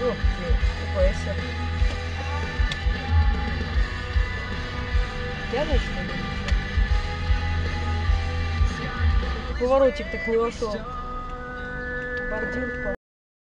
Ёпки, УПС. Пьяный, что ли? Поворотик так не вошел. Бордюр впал.